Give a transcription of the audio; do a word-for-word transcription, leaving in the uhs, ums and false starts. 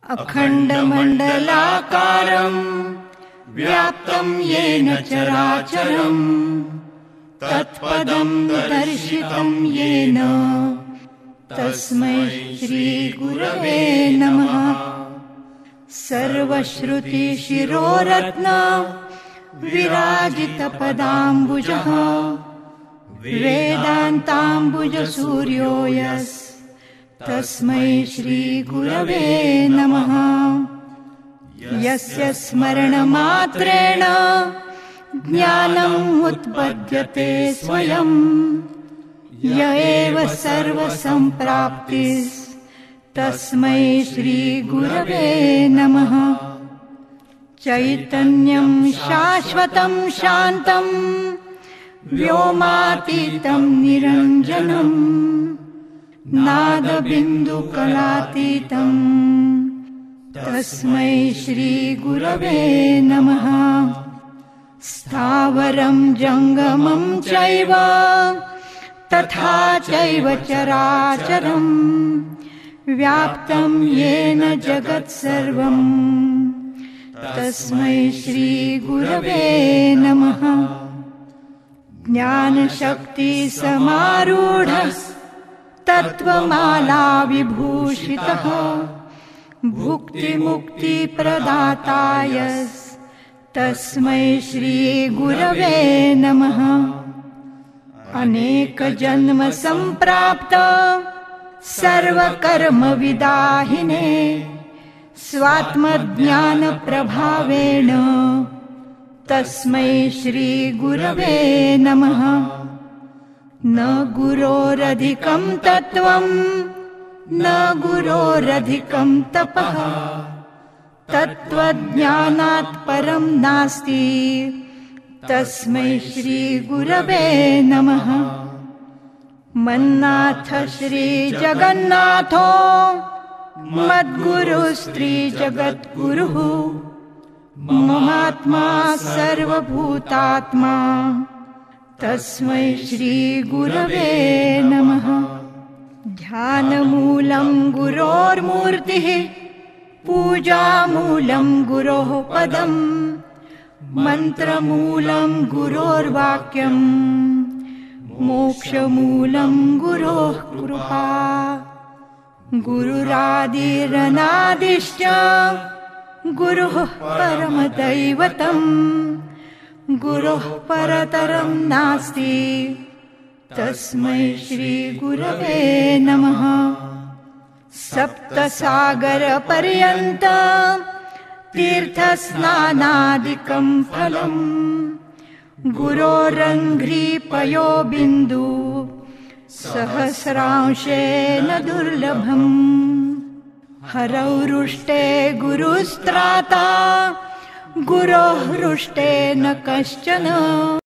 अखण्डमण्डलाकारं व्याप्तं येन चराचरं तत्पदं दर्शितं येन तस्मै श्रीगुरवे नमः। सर्वश्रुतिशिरोरत्न विराजितपदाम्बुजः वेदान्ताम्बुजसूर्यो यस्तस्मै श्रीगुरवे नमः। यस्य स्मरणमात्रेण ज्ञानम् उत्पद्यते स्वयं य एव सर्वसम्प्राप्तिस्तस्मै श्रीगुरवे नमः। चैतन्यं शाश्वतं शान्तं व्योमातीतं निरञ्जनं नादबिन्दुकलातीतं तस्मै श्रीगुरवे नमः। स्थावरं जङ्गमं चैव तथा चैव चराचरं व्याप्तं येन जगत्सर्वं तस्मै श्रीगुरवे नमः। ज्ञानशक्तिसमारूढः तत्त्वमाला विभूषितः भुक्तिमुक्तिप्रदातायस्तस्मै श्रीगुरवे नमः। अनेकजन्म सम्प्राप्त सर्वकर्मविदाहिने स्वात्मज्ञानप्रभावेण तस्मै श्रीगुरवे नमः। न गुरोरधिकं तत्त्वं न गुरोरधिकं तपः तत्त्वज्ञानात् परं नास्ति तस्मै श्रीगुरवे नमः। मन्नाथ श्रीजगन्नाथो मद्गुरुस्त्रिजगद्गुरुः ममात्मा सर्वभूतात्मा तस्मै श्रीगुरवे नमः। ध्यानमूलं गुरोर्मूर्तिः पूजामूलं गुरोः पदम् मन्त्रमूलं गुरोर्वाक्यं मोक्षमूलं गुरोः कृपा। गुरुरादिरनादिश्च गुरुः परमदैवतं गुरोः परतरं नास्ति तस्मै श्रीगुरवे नमः। सप्तसागरपर्यन्तं तीर्थस्नानादिकं फलम् गुरोरङ्घ्रिपयो बिन्दु सहस्रांशेन दुर्लभम्। हरौ रुष्टे गुरुस्त्राता गुरोः रुष्टे न कश्चन।